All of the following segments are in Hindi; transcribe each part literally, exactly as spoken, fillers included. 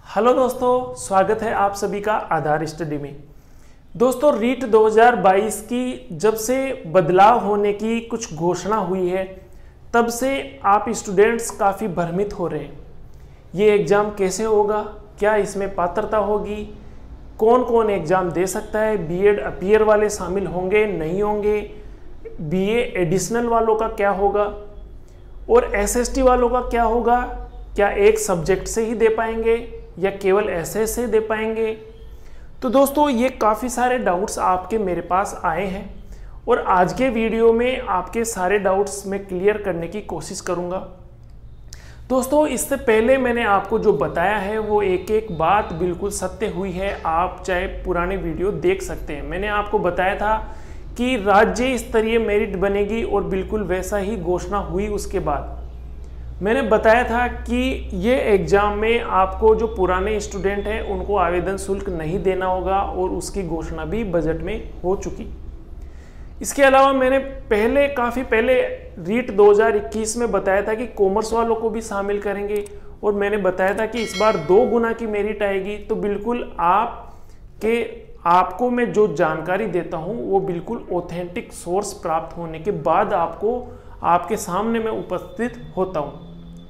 हेलो दोस्तों, स्वागत है आप सभी का आधार स्टडी में। दोस्तों, रीट दो हज़ार बाईस की जब से बदलाव होने की कुछ घोषणा हुई है तब से आप स्टूडेंट्स काफ़ी भ्रमित हो रहे हैं। ये एग्ज़ाम कैसे होगा, क्या इसमें पात्रता होगी, कौन कौन एग्ज़ाम दे सकता है, बीएड अपीयर वाले शामिल होंगे नहीं होंगे, बीए एडिशनल वालों का क्या होगा और एसएसटी वालों का क्या होगा, क्या एक सब्जेक्ट से ही दे पाएंगे या केवल ऐसे से दे पाएंगे। तो दोस्तों, ये काफ़ी सारे डाउट्स आपके मेरे पास आए हैं और आज के वीडियो में आपके सारे डाउट्स मैं क्लियर करने की कोशिश करूँगा। दोस्तों, इससे पहले मैंने आपको जो बताया है वो एक एक बात बिल्कुल सत्य हुई है। आप चाहे पुराने वीडियो देख सकते हैं। मैंने आपको बताया था कि राज्य स्तरीय मेरिट बनेगी और बिल्कुल वैसा ही घोषणा हुई। उसके बाद मैंने बताया था कि ये एग्ज़ाम में आपको जो पुराने स्टूडेंट हैं उनको आवेदन शुल्क नहीं देना होगा और उसकी घोषणा भी बजट में हो चुकी। इसके अलावा मैंने पहले काफ़ी पहले रीट दो हज़ार इक्कीस में बताया था कि कॉमर्स वालों को भी शामिल करेंगे और मैंने बताया था कि इस बार दो गुना की मेरिट आएगी। तो बिल्कुल आप के आपको मैं जो जानकारी देता हूँ वो बिल्कुल ऑथेंटिक सोर्स प्राप्त होने के बाद आपको आपके सामने मैं उपस्थित होता हूँ।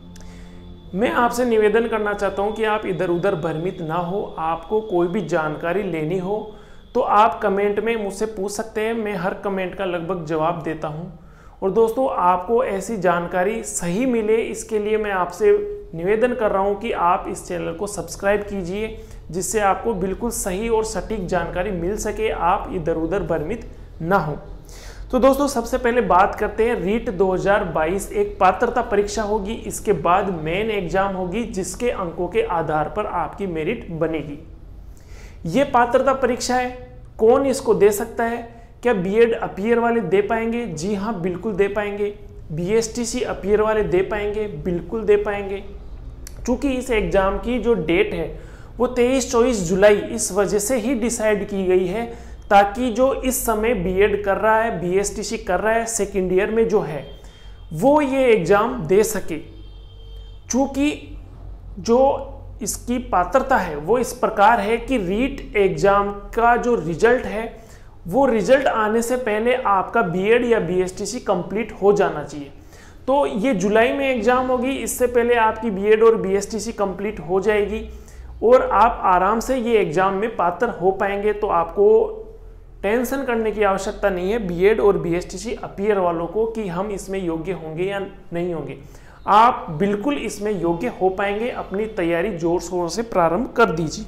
मैं आपसे निवेदन करना चाहता हूं कि आप इधर उधर भ्रमित ना हो। आपको कोई भी जानकारी लेनी हो तो आप कमेंट में मुझसे पूछ सकते हैं। मैं हर कमेंट का लगभग जवाब देता हूं। और दोस्तों, आपको ऐसी जानकारी सही मिले इसके लिए मैं आपसे निवेदन कर रहा हूं कि आप इस चैनल को सब्सक्राइब कीजिए, जिससे आपको बिल्कुल सही और सटीक जानकारी मिल सके, आप इधर उधर भ्रमित ना हो। तो दोस्तों, सबसे पहले बात करते हैं। रीट दो हज़ार बाईस एक पात्रता परीक्षा होगी, इसके बाद मेन एग्जाम होगी जिसके अंकों के आधार पर आपकी मेरिट बनेगी। ये पात्रता परीक्षा है, कौन इसको दे सकता है? क्या बीएड अपीयर वाले दे पाएंगे? जी हाँ, बिल्कुल दे पाएंगे। बीएसटीसी अपीयर वाले दे पाएंगे? बिल्कुल दे पाएंगे। चूंकि इस एग्जाम की जो डेट है वो तेईस चौबीस जुलाई इस वजह से ही डिसाइड की गई है ताकि जो इस समय बीएड कर रहा है, बीएसटीसी कर रहा है, सेकेंड ईयर में जो है वो ये एग्ज़ाम दे सके। चूँकि जो इसकी पात्रता है वो इस प्रकार है कि रीट एग्ज़ाम का जो रिजल्ट है वो रिजल्ट आने से पहले आपका बीएड या बीएसटीसी कंप्लीट हो जाना चाहिए। तो ये जुलाई में एग्ज़ाम होगी, इससे पहले आपकी बीएड और बीएसटीसी कंप्लीट हो जाएगी और आप आराम से ये एग्ज़ाम में पात्र हो पाएंगे। तो आपको टेंशन करने की आवश्यकता नहीं है बीएड और बीएसटीसी अपीयर वालों को कि हम इसमें योग्य होंगे या नहीं होंगे। आप बिल्कुल इसमें योग्य हो पाएंगे। अपनी तैयारी जोर शोर से प्रारंभ कर दीजिए।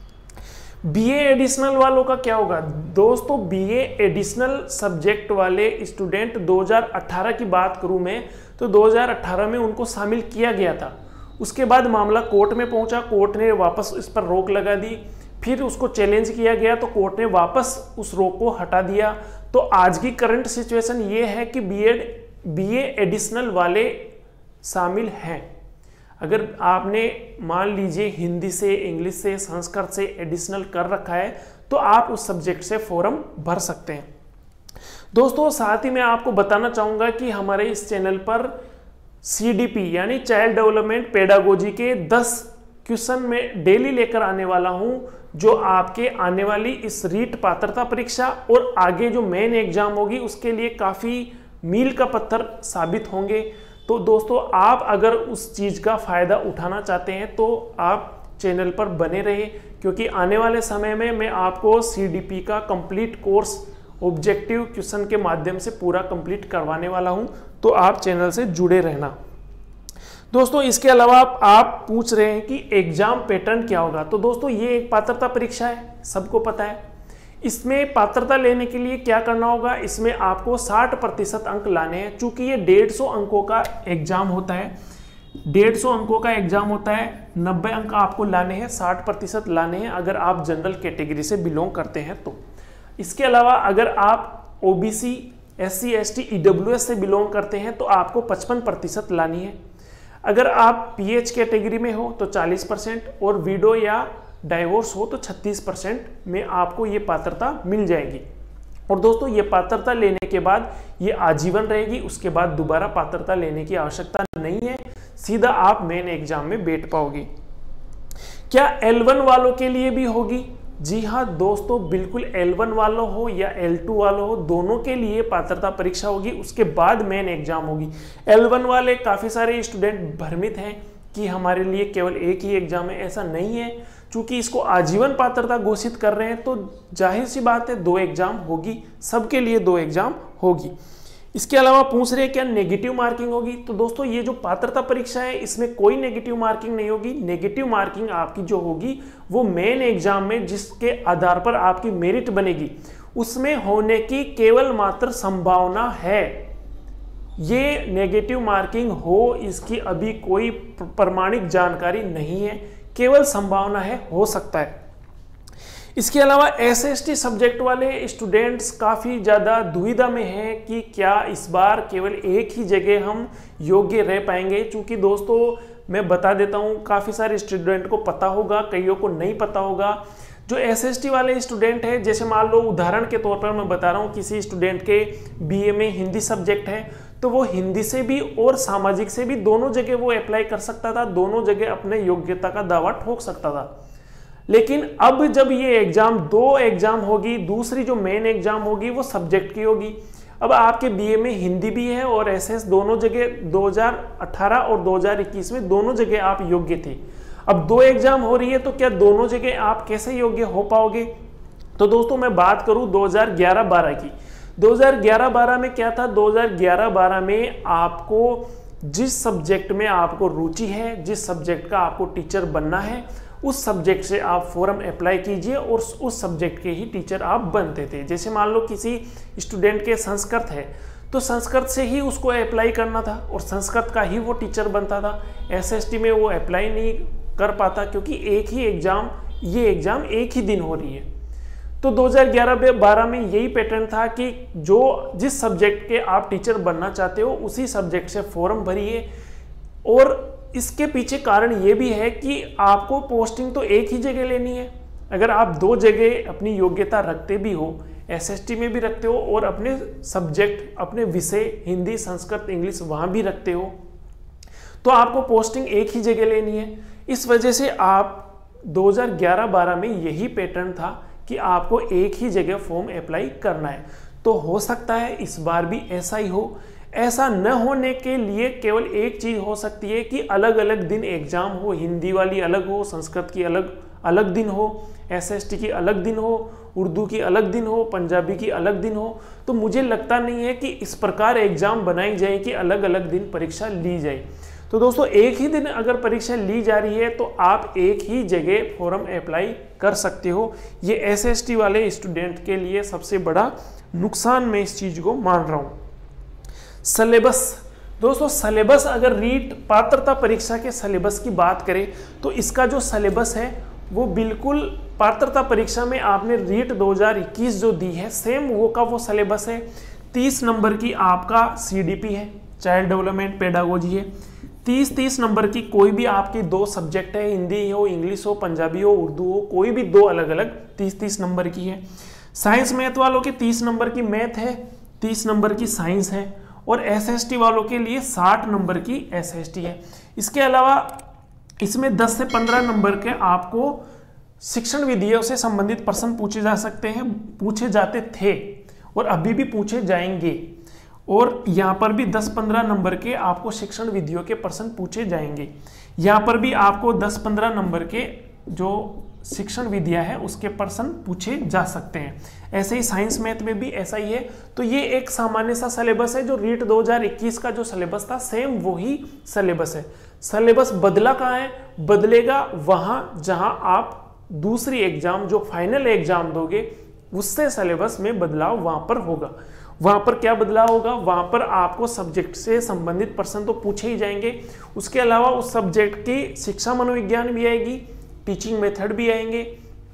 बीए एडिशनल वालों का क्या होगा? दोस्तों, बीए एडिशनल सब्जेक्ट वाले स्टूडेंट दो हज़ार अठारह की बात करूं मैं तो दो हज़ार अठारह में उनको शामिल किया गया था। उसके बाद मामला कोर्ट में पहुंचा, कोर्ट ने वापस इस पर रोक लगा दी, फिर उसको चैलेंज किया गया तो कोर्ट ने वापस उस रोक को हटा दिया। तो आज की करंट सिचुएशन ये है कि बीएड बीए एडिशनल वाले शामिल हैं। अगर आपने मान लीजिए हिंदी से, इंग्लिश से, संस्कृत से एडिशनल कर रखा है तो आप उस सब्जेक्ट से फॉर्म भर सकते हैं। दोस्तों, साथ ही मैं आपको बताना चाहूँगा कि हमारे इस चैनल पर सीडीपी यानी चाइल्ड डेवलपमेंट पेडागोजी के दस क्वेश्चन में डेली लेकर आने वाला हूं, जो आपके आने वाली इस रीट पात्रता परीक्षा और आगे जो मेन एग्जाम होगी उसके लिए काफ़ी मील का पत्थर साबित होंगे। तो दोस्तों, आप अगर उस चीज़ का फ़ायदा उठाना चाहते हैं तो आप चैनल पर बने रहिए, क्योंकि आने वाले समय में मैं आपको सीडीपी का कंप्लीट कोर्स ऑब्जेक्टिव क्वेश्चन के माध्यम से पूरा कंप्लीट करवाने वाला हूं। तो आप चैनल से जुड़े रहना। दोस्तों, इसके अलावा आप, आप पूछ रहे हैं कि एग्जाम पैटर्न क्या होगा। तो दोस्तों, ये एक पात्रता परीक्षा है, सबको पता है। इसमें पात्रता लेने के लिए क्या करना होगा? इसमें आपको साठ प्रतिशत अंक लाने हैं। चूंकि ये डेढ़ सौ अंकों का एग्जाम होता है, डेढ़ सौ अंकों का एग्जाम होता है, नब्बे अंक आपको लाने हैं, साठ प्रतिशत लाने हैं अगर आप जनरल कैटेगरी से बिलोंग करते हैं तो। इसके अलावा अगर आप ओबीसी, एससी, एसटी, ईडब्ल्यूएस से बिलोंग करते हैं तो आपको पचपन प्रतिशत लानी है। अगर आप पीएच कैटेगरी में हो तो चालीस परसेंट और विडो या डाइवोर्स हो तो छत्तीस परसेंट में आपको ये पात्रता मिल जाएगी। और दोस्तों, ये पात्रता लेने के बाद ये आजीवन रहेगी। उसके बाद दोबारा पात्रता लेने की आवश्यकता नहीं है, सीधा आप मेन एग्जाम में बैठ पाओगे। क्या एल वन वालों के लिए भी होगी? जी हाँ दोस्तों, बिल्कुल एल वन वालों हो या एल टू वालों हो, दोनों के लिए पात्रता परीक्षा होगी, उसके बाद मेन एग्जाम होगी। एल वन वाले काफ़ी सारे स्टूडेंट भ्रमित हैं कि हमारे लिए केवल एक ही एग्जाम है। ऐसा नहीं है, चूंकि इसको आजीवन पात्रता घोषित कर रहे हैं तो जाहिर सी बात है दो एग्जाम होगी, सबके लिए दो एग्जाम होगी। इसके अलावा पूछ रहे हैं क्या नेगेटिव मार्किंग होगी? तो दोस्तों ये जो पात्रता परीक्षा है इसमें कोई नेगेटिव मार्किंग नहीं होगी। नेगेटिव मार्किंग आपकी जो होगी वो मेन एग्जाम में जिसके आधार पर आपकी मेरिट बनेगी उसमें होने की केवल मात्र संभावना है। ये नेगेटिव मार्किंग हो इसकी अभी कोई प्रमाणिक जानकारी नहीं है, केवल संभावना है, हो सकता है। इसके अलावा एस एस टी सब्जेक्ट वाले स्टूडेंट्स काफ़ी ज़्यादा दुविधा में हैं कि क्या इस बार केवल एक ही जगह हम योग्य रह पाएंगे। चूँकि दोस्तों मैं बता देता हूँ, काफ़ी सारे स्टूडेंट को पता होगा, कईयों को नहीं पता होगा। जो एस एस टी वाले स्टूडेंट हैं, जैसे मान लो उदाहरण के तौर पर मैं बता रहा हूँ, किसी स्टूडेंट के बी ए में हिंदी सब्जेक्ट है तो वो हिंदी से भी और सामाजिक से भी दोनों जगह वो अप्लाई कर सकता था, दोनों जगह अपने योग्यता का दावा ठोक सकता था। लेकिन अब जब ये एग्जाम दो एग्जाम होगी, दूसरी जो मेन एग्जाम होगी वो सब्जेक्ट की होगी। अब आपके बीए में हिंदी भी है और एसएस दोनों जगह दो हज़ार अठारह और दो हज़ार इक्कीस में दोनों जगह आप योग्य थे। अब दो एग्जाम हो रही है तो क्या दोनों जगह आप कैसे योग्य हो पाओगे? तो दोस्तों मैं बात करूं दो हज़ार ग्यारह बारह की। दो हज़ार ग्यारह बारह में क्या था? दो हज़ार ग्यारह बारह में आपको जिस सब्जेक्ट में आपको रुचि है, जिस सब्जेक्ट का आपको टीचर बनना है, उस सब्जेक्ट से आप फॉर्म अप्लाई कीजिए और उस सब्जेक्ट के ही टीचर आप बनते थे। जैसे मान लो किसी स्टूडेंट के संस्कृत है तो संस्कृत से ही उसको अप्लाई करना था और संस्कृत का ही वो टीचर बनता था। एसएसटी में वो अप्लाई नहीं कर पाता क्योंकि एक ही एग्जाम, ये एग्जाम एक ही दिन हो रही है। तो दो हज़ार ग्यारह बारह में यही पैटर्न था कि जो जिस सब्जेक्ट के आप टीचर बनना चाहते हो उसी सब्जेक्ट से फॉर्म भरिए। और इसके पीछे कारण ये भी है कि आपको पोस्टिंग तो एक ही जगह लेनी है। अगर आप दो जगह अपनी योग्यता रखते भी हो, एसएसटी में भी रखते हो और अपने सब्जेक्ट, अपने विषय हिंदी, संस्कृत, इंग्लिश वहाँ भी रखते हो, तो आपको पोस्टिंग एक ही जगह लेनी है। इस वजह से आप दो हज़ार ग्यारह बारह में यही पैटर्न था कि आपको एक ही जगह फॉर्म अप्लाई करना है। तो हो सकता है इस बार भी ऐसा ही हो। ऐसा न होने के लिए केवल एक चीज़ हो सकती है कि अलग अलग दिन एग्जाम हो, हिंदी वाली अलग हो, संस्कृत की अलग अलग दिन हो, एसएसटी की अलग दिन हो, उर्दू की अलग दिन हो, पंजाबी की अलग दिन हो। तो मुझे लगता नहीं है कि इस प्रकार एग्जाम बनाई जाए कि अलग अलग दिन परीक्षा ली जाए। तो दोस्तों एक ही दिन अगर परीक्षा ली जा रही है तो आप एक ही जगह फॉर्म अप्लाई कर सकते हो। ये एसएसटी वाले स्टूडेंट के लिए सबसे बड़ा नुकसान मैं इस चीज़ को मान रहा हूँ। सिलेबस, दोस्तों सिलेबस अगर रीट पात्रता परीक्षा के सिलेबस की बात करें तो इसका जो सिलेबस है वो बिल्कुल पात्रता परीक्षा में आपने रीट दो हज़ार इक्कीस जो दी है सेम वो का वो सिलेबस है। तीस नंबर की आपका सीडीपी है, चाइल्ड डेवलपमेंट पेडागोजी है। तीस तीस नंबर की कोई भी आपकी दो सब्जेक्ट है, हिंदी हो, इंग्लिश हो, पंजाबी हो, उर्दू हो, कोई भी दो अलग अलग तीस तीस नंबर की है। साइंस मैथ वालों के तीस नंबर की मैथ है, तीस नंबर की साइंस है और एसएसटी वालों के लिए साठ नंबर की एसएसटी है। इसके अलावा इसमें दस से पंद्रह नंबर के आपको शिक्षण विधियों से संबंधित प्रश्न पूछे जा सकते हैं, पूछे जाते थे और अभी भी पूछे जाएंगे। और यहाँ पर भी दस पंद्रह नंबर के आपको शिक्षण विधियों के प्रश्न पूछे जाएंगे। यहाँ पर भी आपको दस पंद्रह नंबर के जो शिक्षण विधियाँ है उसके प्रश्न पूछे जा सकते हैं। ऐसे ही साइंस मैथ में भी ऐसा ही है। तो ये एक सामान्य सा सिलेबस है। जो रीट दो हज़ार इक्कीस का जो सिलेबस था सेम वही सिलेबस है। सिलेबस बदला कहाँ है? बदलेगा वहाँ जहाँ आप दूसरी एग्जाम जो फाइनल एग्जाम दोगे उससे सिलेबस में बदलाव वहाँ पर होगा। वहाँ पर क्या बदलाव होगा? वहाँ पर आपको सब्जेक्ट से संबंधित प्रश्न तो पूछे ही जाएंगे, उसके अलावा उस सब्जेक्ट की शिक्षा मनोविज्ञान भी आएगी, टीचिंग मेथड भी आएंगे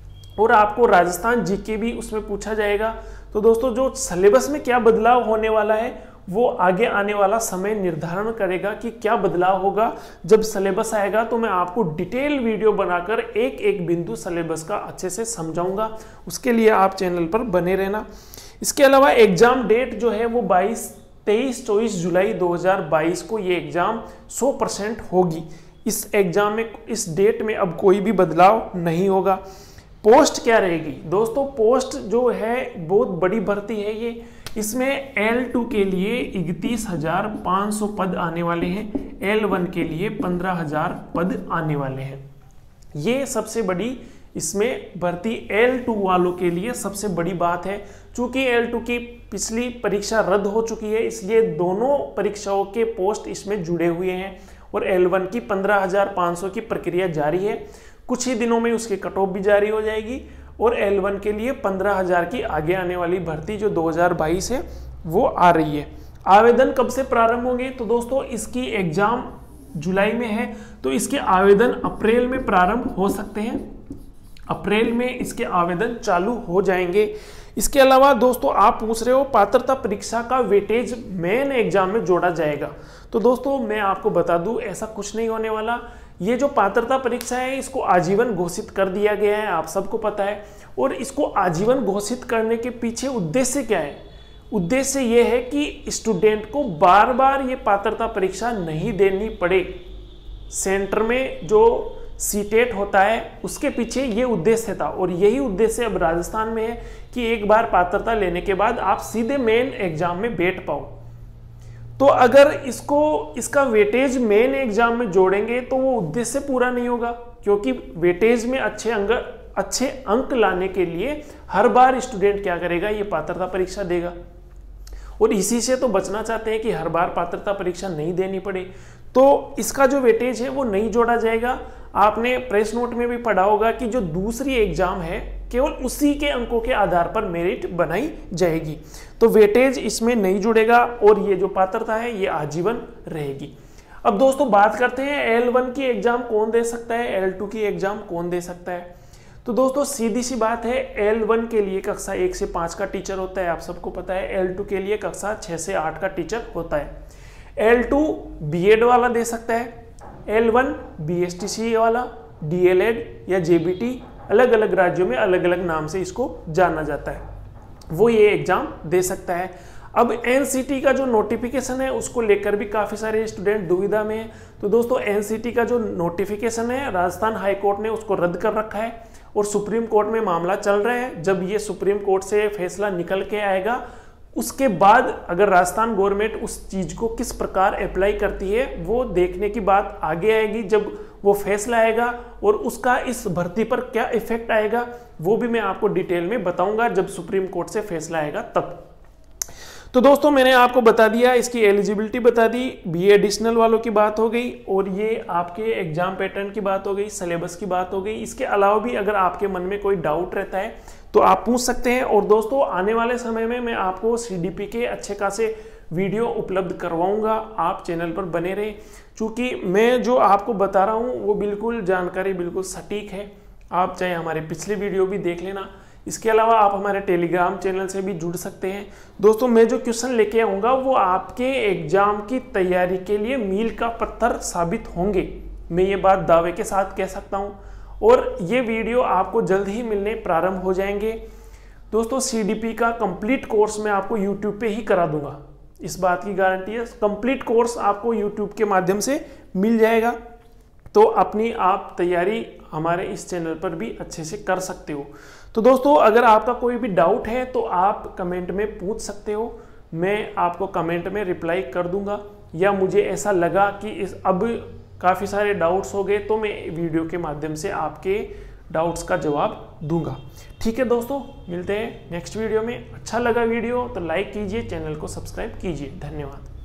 और आपको राजस्थान जीके भी उसमें पूछा जाएगा। तो दोस्तों जो सिलेबस में क्या बदलाव होने वाला है वो आगे आने वाला समय निर्धारण करेगा कि क्या बदलाव होगा। जब सिलेबस आएगा तो मैं आपको डिटेल वीडियो बनाकर एक एक बिंदु सिलेबस का अच्छे से समझाऊंगा। उसके लिए आप चैनल पर बने रहना। इसके अलावा एग्जाम डेट जो है वो बाईस तेईस चौबीस जुलाई दो हज़ार बाईस को ये एग्जाम सौ परसेंट होगी। इस एग्जाम में, इस डेट में अब कोई भी बदलाव नहीं होगा। पोस्ट क्या रहेगी दोस्तों? पोस्ट जो है बहुत बड़ी भर्ती है ये, इसमें एल टू के लिए इकतीस हजार पाँच सौ पद आने वाले हैं, एल वन के लिए पंद्रह हजार पद आने वाले हैं। ये सबसे बड़ी इसमें भर्ती एल टू वालों के लिए सबसे बड़ी बात है। चूंकि एल टू की पिछली परीक्षा रद्द हो चुकी है, इसलिए दोनों परीक्षाओं के पोस्ट इसमें जुड़े हुए हैं और एल वन की पंद्रह हजार पाँच सौ की प्रक्रिया जारी है। कुछ ही दिनों में उसकी कट ऑफ भी जारी हो जाएगी और एल वन के लिए पंद्रह हजार की आगे आने वाली भर्ती जो दो हज़ार बाईस है वो आ रही है। आवेदन कब से प्रारंभ होंगे? तो दोस्तों इसकी एग्जाम जुलाई में है, तो इसके आवेदन अप्रैल में प्रारंभ हो सकते हैं, अप्रैल में इसके आवेदन चालू हो जाएंगे। इसके अलावा दोस्तों आप पूछ रहे हो पात्रता परीक्षा का वेटेज मेन एग्जाम में जोड़ा जाएगा, तो दोस्तों मैं आपको बता दूं ऐसा कुछ नहीं होने वाला। ये जो पात्रता परीक्षा है इसको आजीवन घोषित कर दिया गया है, आप सबको पता है। और इसको आजीवन घोषित करने के पीछे उद्देश्य क्या है? उद्देश्य ये है कि स्टूडेंट को बार बार ये पात्रता परीक्षा नहीं देनी पड़े। सेंटर में जो सीटेट होता है उसके पीछे ये उद्देश्य था और यही उद्देश्य अब राजस्थान में है कि एक बार पात्रता लेने के बाद आप सीधे मेन एग्जाम में बैठ पाओ। तो अगर इसको इसका वेटेज मेन एग्जाम में जोड़ेंगे तो वो उद्देश्य पूरा नहीं होगा, क्योंकि वेटेज में अच्छे अंक अच्छे अंक लाने के लिए हर बार स्टूडेंट क्या करेगा? ये पात्रता परीक्षा देगा और इसी से तो बचना चाहते हैं कि हर बार पात्रता परीक्षा नहीं देनी पड़े। तो इसका जो वेटेज है वो नहीं जोड़ा जाएगा। आपने प्रेस नोट में भी पढ़ा होगा कि जो दूसरी एग्जाम है केवल उसी के अंकों के आधार पर मेरिट बनाई जाएगी, तो वेटेज इसमें नहीं जुड़ेगा और ये जो पात्रता है ये आजीवन रहेगी। अब दोस्तों बात करते हैं एल वन की एग्जाम कौन दे सकता है, एल टू की एग्जाम कौन दे सकता है। तो दोस्तों सीधी सी बात है, एल वन के लिए कक्षा एक से पाँच का टीचर होता है, आप सबको पता है। एल टू के लिए कक्षा छः से आठ का टीचर होता है। एल टू बीएड वाला दे सकता है, एल वन बीएसटीसी वाला, डीएलएड या जेबीटी, अलग अलग राज्यों में अलग अलग नाम से इसको जाना जाता है, वो ये एग्जाम दे सकता है। अब एनसीटी का जो नोटिफिकेशन है उसको लेकर भी काफ़ी सारे स्टूडेंट दुविधा में हैं। तो दोस्तों एनसीटी का जो नोटिफिकेशन है राजस्थान हाई कोर्ट ने उसको रद्द कर रखा है और सुप्रीम कोर्ट में मामला चल रहा है। जब ये सुप्रीम कोर्ट से फैसला निकल के आएगा उसके बाद अगर राजस्थान गवर्नमेंट उस चीज़ को किस प्रकार अप्लाई करती है वो देखने की बात आगे आएगी। जब वो फैसला आएगा और उसका इस भर्ती पर क्या इफेक्ट आएगा वो भी मैं आपको डिटेल में बताऊंगा जब सुप्रीम कोर्ट से फैसला आएगा तब। तो दोस्तों मैंने आपको बता दिया, इसकी एलिजिबिलिटी बता दी, बी एडिशनल वालों की बात हो गई और ये आपके एग्जाम पैटर्न की बात हो गई, सिलेबस की बात हो गई। इसके अलावा भी अगर आपके मन में कोई डाउट रहता है तो आप पूछ सकते हैं। और दोस्तों आने वाले समय में मैं आपको सीडीपी के अच्छे खासे वीडियो उपलब्ध करवाऊंगा, आप चैनल पर बने रहें। चूँकि मैं जो आपको बता रहा हूँ वो बिल्कुल जानकारी बिल्कुल सटीक है, आप चाहे हमारे पिछले वीडियो भी देख लेना। इसके अलावा आप हमारे टेलीग्राम चैनल से भी जुड़ सकते हैं। दोस्तों मैं जो क्वेश्चन लेके आऊँगा वो आपके एग्जाम की तैयारी के लिए मील का पत्थर साबित होंगे, मैं ये बात दावे के साथ कह सकता हूँ। और ये वीडियो आपको जल्द ही मिलने प्रारंभ हो जाएंगे। दोस्तों सीडीपी का कंप्लीट कोर्स मैं आपको यूट्यूब पे ही करा दूंगा, इस बात की गारंटी है। कंप्लीट कोर्स आपको यूट्यूब के माध्यम से मिल जाएगा, तो अपनी आप तैयारी हमारे इस चैनल पर भी अच्छे से कर सकते हो। तो दोस्तों अगर आपका कोई भी डाउट है तो आप कमेंट में पूछ सकते हो, मैं आपको कमेंट में रिप्लाई कर दूंगा। या मुझे ऐसा लगा कि इस अब काफ़ी सारे डाउट्स हो गए तो मैं वीडियो के माध्यम से आपके डाउट्स का जवाब दूंगा। ठीक है दोस्तों, मिलते हैं नेक्स्ट वीडियो में। अच्छा लगा वीडियो तो लाइक कीजिए, चैनल को सब्सक्राइब कीजिए। धन्यवाद।